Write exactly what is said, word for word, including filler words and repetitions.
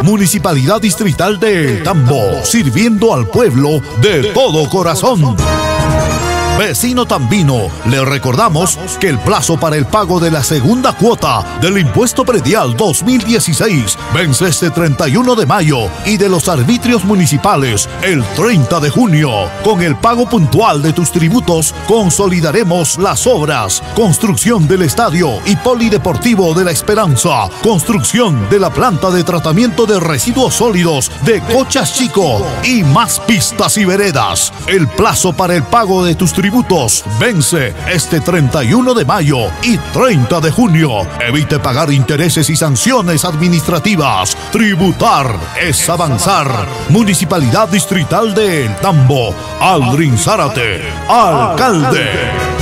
Municipalidad Distrital de El Tambo, sirviendo al pueblo de todo corazón. Vecino tambino, le recordamos que el plazo para el pago de la segunda cuota del impuesto predial dos mil dieciséis vence este treinta y uno de mayo y de los arbitrios municipales el treinta de junio. Con el pago puntual de tus tributos consolidaremos las obras: construcción del estadio y polideportivo de La Esperanza, construcción de la planta de tratamiento de residuos sólidos de Cochas Chico y más pistas y veredas. El plazo para el pago de tus tributos tributos vence este treinta y uno de mayo y treinta de junio. Evite pagar intereses y sanciones administrativas. Tributar es avanzar. Municipalidad Distrital de El Tambo. Aldrin Zárate, alcalde.